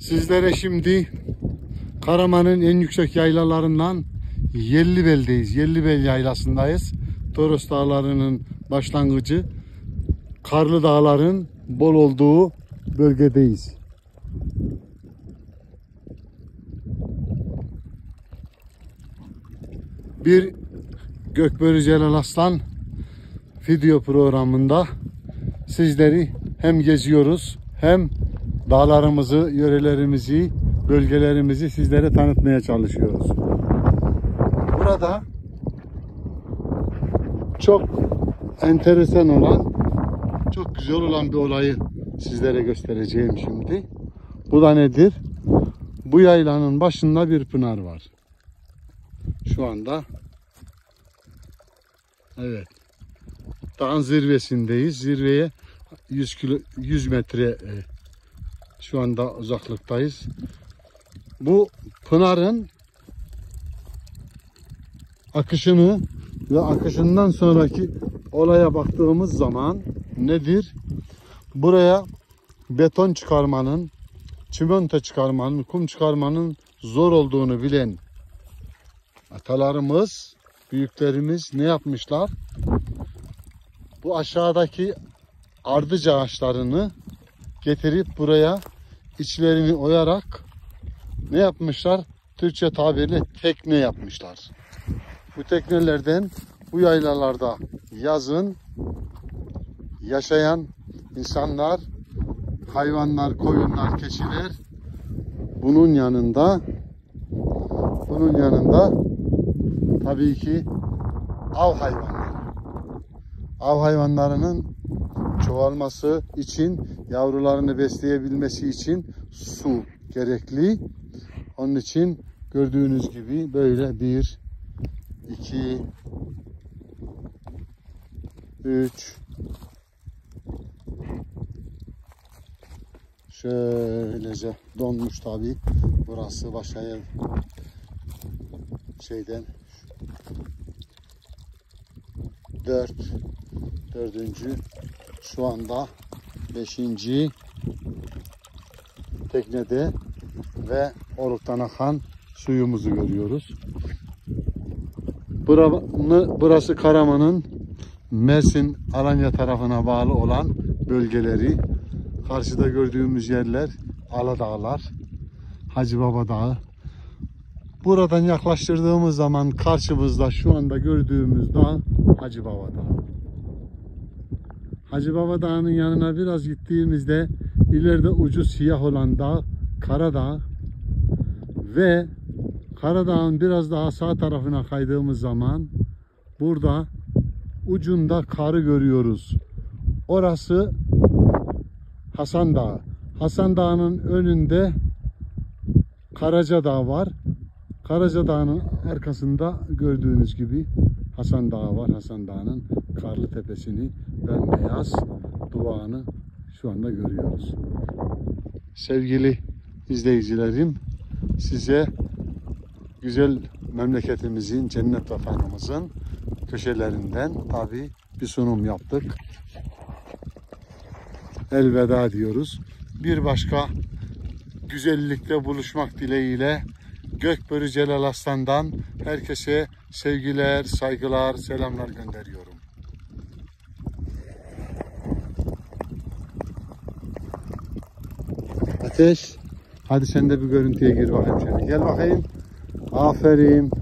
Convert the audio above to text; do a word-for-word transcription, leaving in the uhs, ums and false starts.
Sizlere şimdi Karaman'ın en yüksek yaylalarından Yellibel'deyiz. Yellibel yaylasındayız. Toros Dağları'nın başlangıcı. Karlı dağların bol olduğu bölgedeyiz. Bir Gökbörü Celal Aslan video programında sizleri hem geziyoruz hem dağlarımızı, yörelerimizi, bölgelerimizi sizlere tanıtmaya çalışıyoruz. Burada çok enteresan olan, çok güzel olan bir olayı sizlere göstereceğim şimdi. Bu da nedir? Bu yaylanın başında bir pınar var. Şu anda evet, dağın zirvesindeyiz. Zirveye yüz kilo, yüz metre e, şu anda uzaklıktayız. Bu pınarın akışını ve akışından sonraki olaya baktığımız zaman nedir? Buraya beton çıkarmanın, çimento çıkarmanın, kum çıkarmanın zor olduğunu bilen atalarımız, büyüklerimiz ne yapmışlar? Bu aşağıdaki ardıç ağaçlarını getirip buraya içlerini oyarak ne yapmışlar? Türkçe tabirle tekne yapmışlar. Bu teknelerden bu yaylalarda yazın yaşayan insanlar, hayvanlar, koyunlar, keçiler, bunun yanında bunun yanında tabii ki av hayvanları. Av hayvanlarının çoğalması için, yavrularını besleyebilmesi için su gerekli. Onun için gördüğünüz gibi böyle bir, iki, üç, şöylece donmuş tabii. Burası başaya şeyden dört, dördüncü, şu anda beşinci teknede ve oruktan akan suyumuzu görüyoruz. Burası Karaman'ın Mersin, Alanya tarafına bağlı olan bölgeleri. Karşıda gördüğümüz yerler Aladağlar, Hacıbaba Dağı. Buradan yaklaştırdığımız zaman karşımızda şu anda gördüğümüz dağ Hacıbaba Dağı. Hacıbaba Dağı'nın yanına biraz gittiğimizde ileride ucu siyah olan dağ Karadağ ve Karadağ'ın biraz daha sağ tarafına kaydığımız zaman burada ucunda karı görüyoruz. Orası Hasan Dağı. Hasan Dağı'nın önünde Karaca Dağı var. Karaca Dağı'nın arkasında gördüğünüz gibi Hasan Dağı var. Hasan Dağı'nın karlı tepesini, bembeyaz duvağını şu anda görüyoruz. Sevgili izleyicilerim, size güzel memleketimizin, cennet vatanımızın köşelerinden tabii bir sunum yaptık. Elveda diyoruz. Bir başka güzellikte buluşmak dileğiyle Gökbörü Celal Aslan'dan herkese sevgiler, saygılar, selamlar gönderiyorum. Ateş, hadi sen de bir görüntüye gir bakayım şöyle. Gel bakayım. Aferin.